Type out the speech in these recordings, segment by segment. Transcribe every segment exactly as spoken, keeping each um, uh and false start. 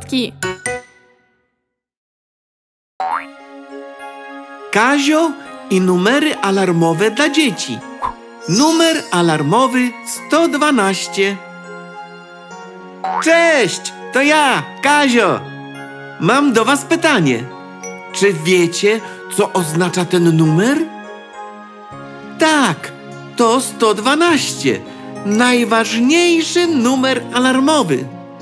gwiazdki. Kazio i numery alarmowe dla dzieci. Numer alarmowy sto dwanaście. Cześć, to ja, Kazio. Mam do was pytanie. Czy wiecie, co oznacza ten numer? Tak, to sto dwanaście. Najważniejszy numer alarmowy.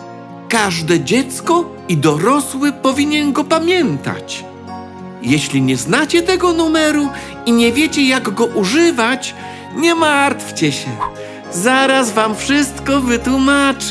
Każde dziecko i dorosły powinien go pamiętać. Jeśli nie znacie tego numeru i nie wiecie, jak go używać, nie martwcie się. Zaraz wam wszystko wytłumaczę.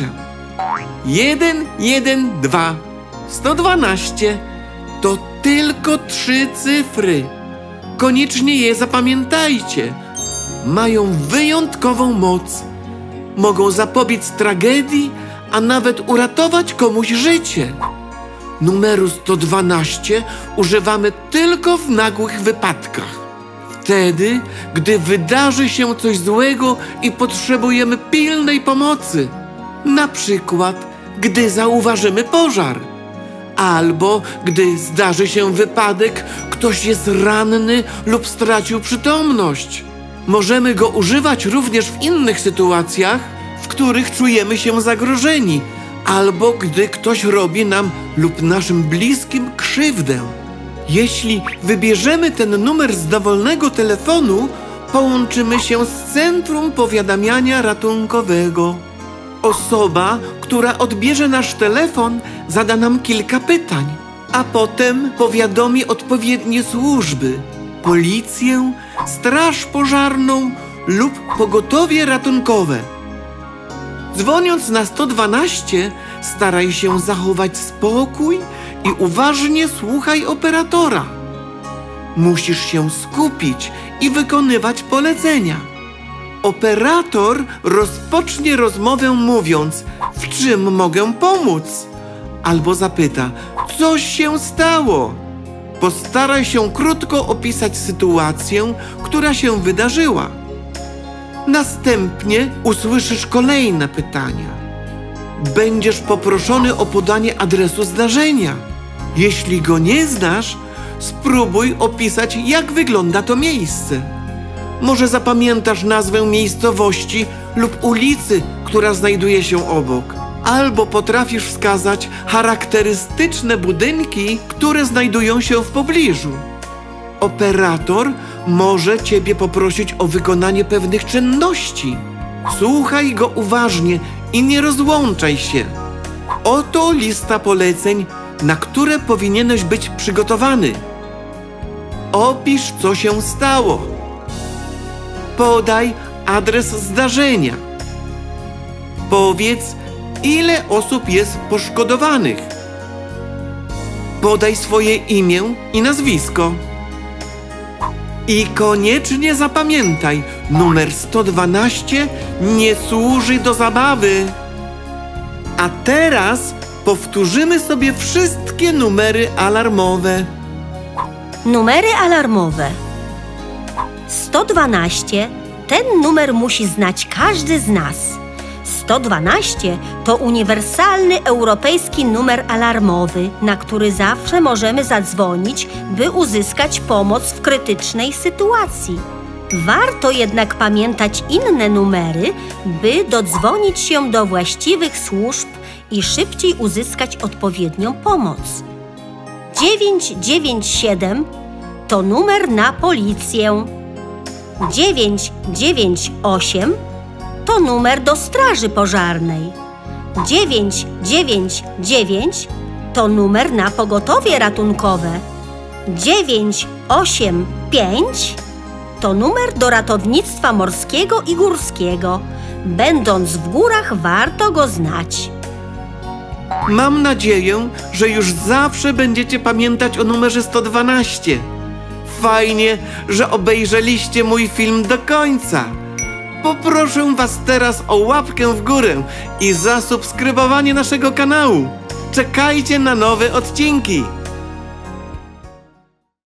jeden, jeden, dwa. sto dwanaście to tylko trzy cyfry. Koniecznie je zapamiętajcie. Mają wyjątkową moc. Mogą zapobiec tragedii, a nawet uratować komuś życie. Numeru sto dwanaście używamy tylko w nagłych wypadkach. Wtedy, gdy wydarzy się coś złego i potrzebujemy pilnej pomocy. Na przykład, gdy zauważymy pożar. Albo gdy zdarzy się wypadek, ktoś jest ranny lub stracił przytomność. Możemy go używać również w innych sytuacjach, w których czujemy się zagrożeni, albo gdy ktoś robi nam lub naszym bliskim krzywdę. Jeśli wybierzemy ten numer z dowolnego telefonu, połączymy się z Centrum Powiadamiania Ratunkowego. Osoba, która odbierze nasz telefon, zada nam kilka pytań, a potem powiadomi odpowiednie służby, policję, straż pożarną lub pogotowie ratunkowe. Dzwoniąc na sto dwanaście, staraj się zachować spokój i uważnie słuchaj operatora. Musisz się skupić i wykonywać polecenia. Operator rozpocznie rozmowę mówiąc, w czym mogę pomóc? Albo zapyta, coś się stało? Postaraj się krótko opisać sytuację, która się wydarzyła. Następnie usłyszysz kolejne pytania. Będziesz poproszony o podanie adresu zdarzenia. Jeśli go nie znasz, spróbuj opisać, jak wygląda to miejsce. Może zapamiętasz nazwę miejscowości lub ulicy, która znajduje się obok. Albo potrafisz wskazać charakterystyczne budynki, które znajdują się w pobliżu. Operator może ciebie poprosić o wykonanie pewnych czynności. Słuchaj go uważnie i nie rozłączaj się. Oto lista poleceń, na które powinieneś być przygotowany. Opisz, co się stało. Podaj adres zdarzenia. Powiedz, ile osób jest poszkodowanych. Podaj swoje imię i nazwisko. I koniecznie zapamiętaj, numer sto dwanaście nie służy do zabawy. A teraz powtórzymy sobie wszystkie numery alarmowe. Numery alarmowe. sto dwanaście. Ten numer musi znać każdy z nas. sto dwanaście to uniwersalny europejski numer alarmowy, na który zawsze możemy zadzwonić, by uzyskać pomoc w krytycznej sytuacji. Warto jednak pamiętać inne numery, by dodzwonić się do właściwych służb i szybciej uzyskać odpowiednią pomoc. dziewięć dziewięć siedem to numer na policję. dziewięć dziewięć osiem to numer do straży pożarnej. dziewięć dziewięć dziewięć to numer na pogotowie ratunkowe. dziewięć osiem pięć to numer do ratownictwa morskiego i górskiego. Będąc w górach, warto go znać. Mam nadzieję, że już zawsze będziecie pamiętać o numerze sto dwanaście. Fajnie, że obejrzeliście mój film do końca. Poproszę was teraz o łapkę w górę i zasubskrybowanie naszego kanału. Czekajcie na nowe odcinki.